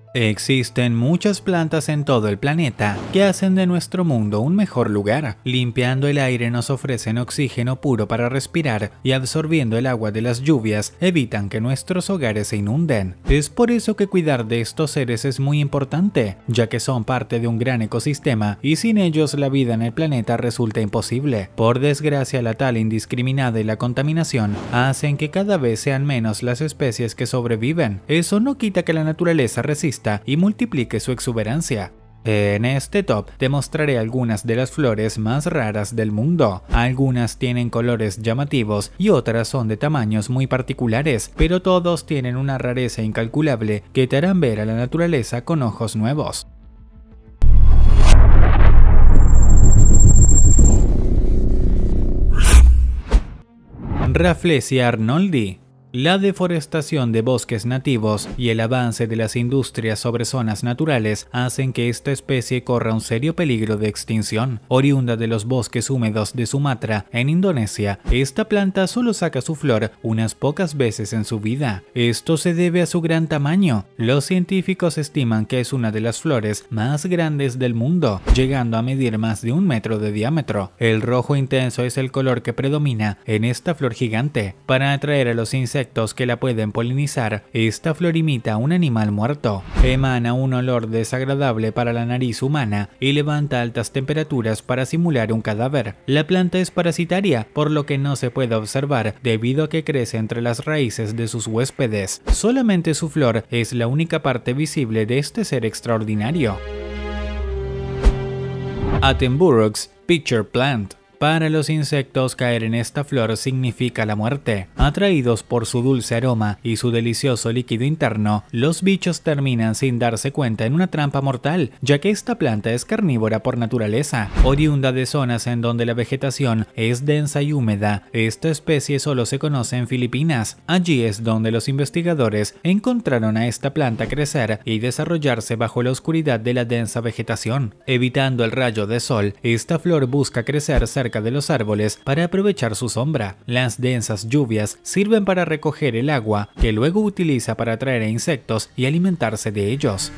Existen muchas plantas en todo el planeta que hacen de nuestro mundo un mejor lugar. Limpiando el aire nos ofrecen oxígeno puro para respirar y absorbiendo el agua de las lluvias evitan que nuestros hogares se inunden. Es por eso que cuidar de estos seres es muy importante, ya que son parte de un gran ecosistema y sin ellos la vida en el planeta resulta imposible. Por desgracia, la tala indiscriminada y la contaminación hacen que cada vez sean menos las especies que sobreviven. Eso no quita que la naturaleza resista y multiplique su exuberancia. En este top te mostraré algunas de las flores más raras del mundo. Algunas tienen colores llamativos y otras son de tamaños muy particulares, pero todos tienen una rareza incalculable que te harán ver a la naturaleza con ojos nuevos. Rafflesia arnoldi. La deforestación de bosques nativos y el avance de las industrias sobre zonas naturales hacen que esta especie corra un serio peligro de extinción. Oriunda de los bosques húmedos de Sumatra, en Indonesia, esta planta solo saca su flor unas pocas veces en su vida. Esto se debe a su gran tamaño. Los científicos estiman que es una de las flores más grandes del mundo, llegando a medir más de 1 metro de diámetro. El rojo intenso es el color que predomina en esta flor gigante. Para atraer a los insectos que la pueden polinizar, esta flor imita a un animal muerto. Emana un olor desagradable para la nariz humana y levanta altas temperaturas para simular un cadáver. La planta es parasitaria, por lo que no se puede observar debido a que crece entre las raíces de sus huéspedes. Solamente su flor es la única parte visible de este ser extraordinario. Attenborough's Pitcher Plant. Para los insectos, caer en esta flor significa la muerte. Atraídos por su dulce aroma y su delicioso líquido interno, los bichos terminan sin darse cuenta en una trampa mortal, ya que esta planta es carnívora por naturaleza. Oriunda de zonas en donde la vegetación es densa y húmeda, esta especie solo se conoce en Filipinas. Allí es donde los investigadores encontraron a esta planta crecer y desarrollarse bajo la oscuridad de la densa vegetación. Evitando el rayo de sol, esta flor busca crecer cerca de los árboles para aprovechar su sombra. Las densas lluvias sirven para recoger el agua que luego utiliza para atraer a insectos y alimentarse de ellos.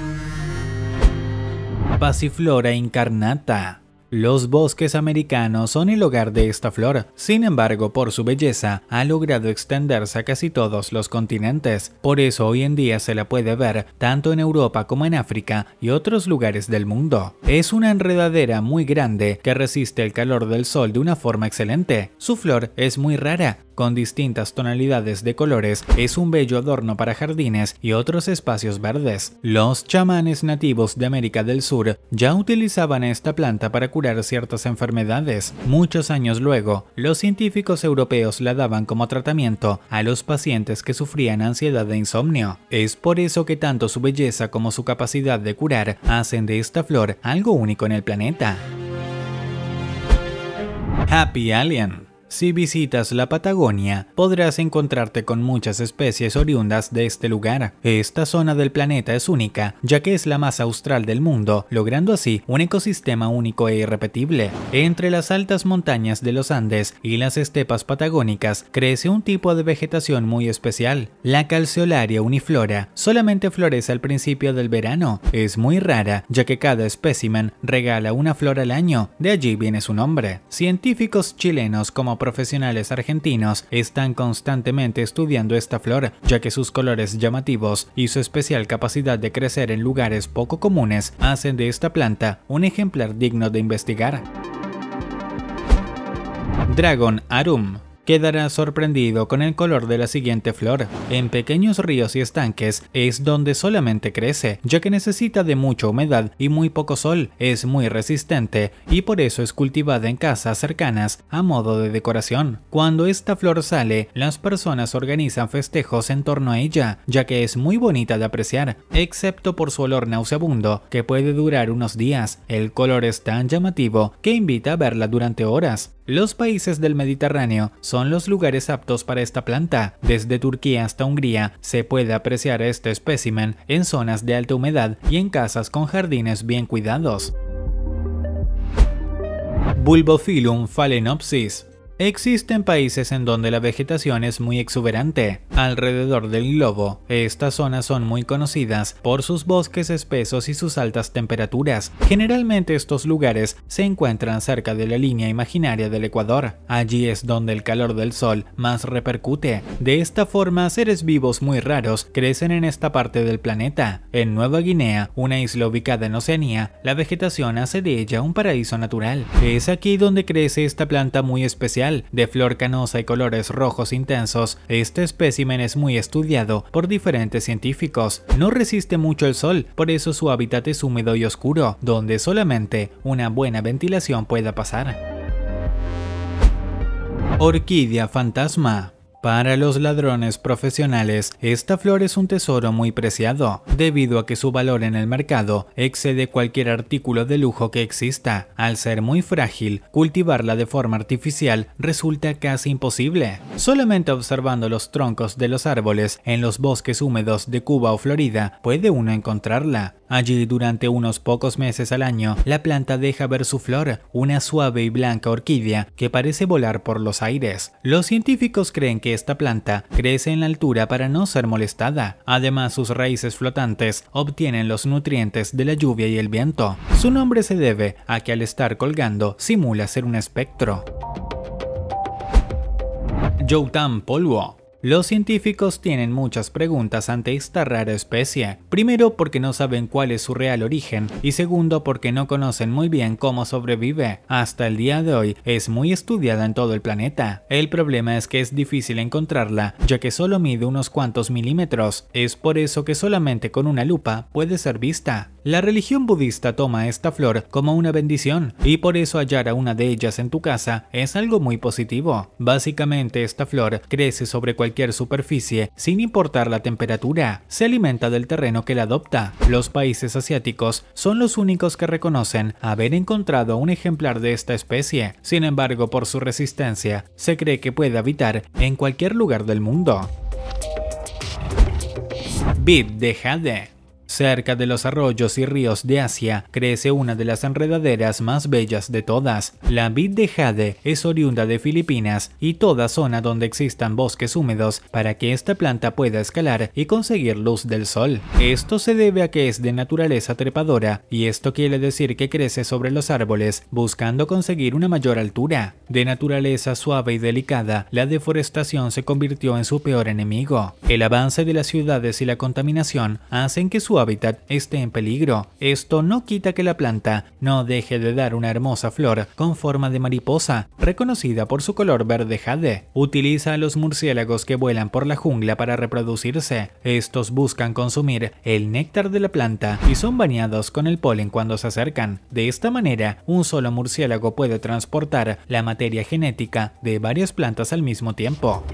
Passiflora incarnata. Los bosques americanos son el hogar de esta flor, sin embargo, por su belleza, ha logrado extenderse a casi todos los continentes. Por eso hoy en día se la puede ver tanto en Europa como en África y otros lugares del mundo. Es una enredadera muy grande que resiste el calor del sol de una forma excelente. Su flor es muy rara, con distintas tonalidades de colores, es un bello adorno para jardines y otros espacios verdes. Los chamanes nativos de América del Sur ya utilizaban esta planta para curar ciertas enfermedades. Muchos años luego, los científicos europeos la daban como tratamiento a los pacientes que sufrían ansiedad e insomnio. Es por eso que tanto su belleza como su capacidad de curar hacen de esta flor algo único en el planeta. Happy Alien. Si visitas la Patagonia, podrás encontrarte con muchas especies oriundas de este lugar. Esta zona del planeta es única, ya que es la más austral del mundo, logrando así un ecosistema único e irrepetible. Entre las altas montañas de los Andes y las estepas patagónicas, crece un tipo de vegetación muy especial. La Calceolaria uniflora solamente florece al principio del verano. Es muy rara, ya que cada espécimen regala una flor al año, de allí viene su nombre. Científicos chilenos como profesionales argentinos están constantemente estudiando esta flor, ya que sus colores llamativos y su especial capacidad de crecer en lugares poco comunes hacen de esta planta un ejemplar digno de investigar. Dragon Arum. Quedarás sorprendido con el color de la siguiente flor. En pequeños ríos y estanques es donde solamente crece, ya que necesita de mucha humedad y muy poco sol. Es muy resistente y por eso es cultivada en casas cercanas a modo de decoración. Cuando esta flor sale, las personas organizan festejos en torno a ella, ya que es muy bonita de apreciar, excepto por su olor nauseabundo, que puede durar unos días. El color es tan llamativo que invita a verla durante horas. Los países del Mediterráneo son los lugares aptos para esta planta. Desde Turquía hasta Hungría se puede apreciar este espécimen en zonas de alta humedad y en casas con jardines bien cuidados. Bulbophyllum phalaenopsis. Existen países en donde la vegetación es muy exuberante. Alrededor del globo, estas zonas son muy conocidas por sus bosques espesos y sus altas temperaturas. Generalmente estos lugares se encuentran cerca de la línea imaginaria del Ecuador. Allí es donde el calor del sol más repercute. De esta forma, seres vivos muy raros crecen en esta parte del planeta. En Nueva Guinea, una isla ubicada en Oceanía, la vegetación hace de ella un paraíso natural. Es aquí donde crece esta planta muy especial, de flor canosa y colores rojos intensos. Este espécimen es muy estudiado por diferentes científicos. No resiste mucho el sol, por eso su hábitat es húmedo y oscuro, donde solamente una buena ventilación pueda pasar. Orquídea fantasma. Para los ladrones profesionales, esta flor es un tesoro muy preciado, debido a que su valor en el mercado excede cualquier artículo de lujo que exista. Al ser muy frágil, cultivarla de forma artificial resulta casi imposible. Solamente observando los troncos de los árboles en los bosques húmedos de Cuba o Florida puede uno encontrarla. Allí, durante unos pocos meses al año, la planta deja ver su flor, una suave y blanca orquídea que parece volar por los aires. Los científicos creen que esta planta crece en la altura para no ser molestada. Además, sus raíces flotantes obtienen los nutrientes de la lluvia y el viento. Su nombre se debe a que al estar colgando simula ser un espectro. Youtam polvo. Los científicos tienen muchas preguntas ante esta rara especie. Primero, porque no saben cuál es su real origen, y segundo, porque no conocen muy bien cómo sobrevive. Hasta el día de hoy es muy estudiada en todo el planeta. El problema es que es difícil encontrarla, ya que solo mide unos cuantos milímetros. Es por eso que solamente con una lupa puede ser vista. La religión budista toma esta flor como una bendición, y por eso hallar a una de ellas en tu casa es algo muy positivo. Básicamente, esta flor crece sobre cualquier superficie sin importar la temperatura. Se alimenta del terreno que la adopta. Los países asiáticos son los únicos que reconocen haber encontrado un ejemplar de esta especie. Sin embargo, por su resistencia, se cree que puede habitar en cualquier lugar del mundo. Vid de jade. Cerca de los arroyos y ríos de Asia crece una de las enredaderas más bellas de todas. La vid de jade es oriunda de Filipinas y toda zona donde existan bosques húmedos para que esta planta pueda escalar y conseguir luz del sol. Esto se debe a que es de naturaleza trepadora, y esto quiere decir que crece sobre los árboles buscando conseguir una mayor altura. De naturaleza suave y delicada, la deforestación se convirtió en su peor enemigo. El avance de las ciudades y la contaminación hacen que su hábitat esté en peligro. Esto no quita que la planta no deje de dar una hermosa flor con forma de mariposa, reconocida por su color verde jade. Utiliza a los murciélagos que vuelan por la jungla para reproducirse. Estos buscan consumir el néctar de la planta y son bañados con el polen cuando se acercan. De esta manera, un solo murciélago puede transportar la materia genética de varias plantas al mismo tiempo.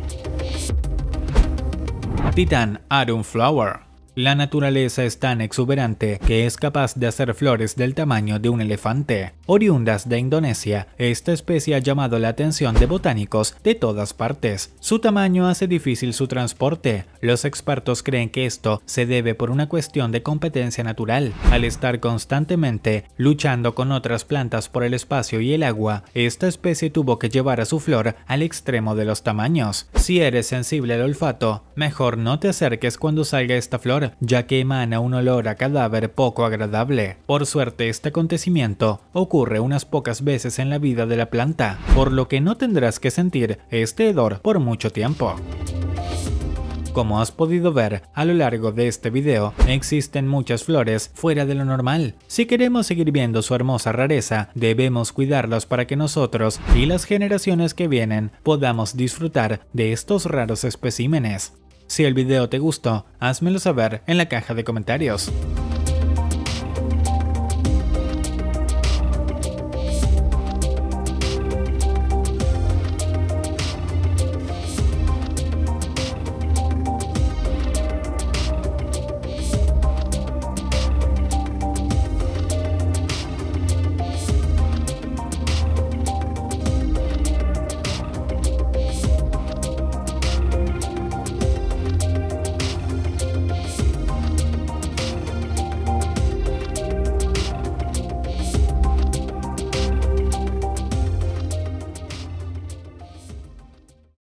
Titan Arum Flower. La naturaleza es tan exuberante que es capaz de hacer flores del tamaño de un elefante. Oriundas de Indonesia, esta especie ha llamado la atención de botánicos de todas partes. Su tamaño hace difícil su transporte. Los expertos creen que esto se debe por una cuestión de competencia natural. Al estar constantemente luchando con otras plantas por el espacio y el agua, esta especie tuvo que llevar a su flor al extremo de los tamaños. Si eres sensible al olfato, mejor no te acerques cuando salga esta flor, ya que emana un olor a cadáver poco agradable. Por suerte, este acontecimiento ocurre unas pocas veces en la vida de la planta, por lo que no tendrás que sentir este hedor por mucho tiempo. Como has podido ver a lo largo de este video, existen muchas flores fuera de lo normal. Si queremos seguir viendo su hermosa rareza, debemos cuidarlos para que nosotros y las generaciones que vienen podamos disfrutar de estos raros especímenes. Si el video te gustó, házmelo saber en la caja de comentarios.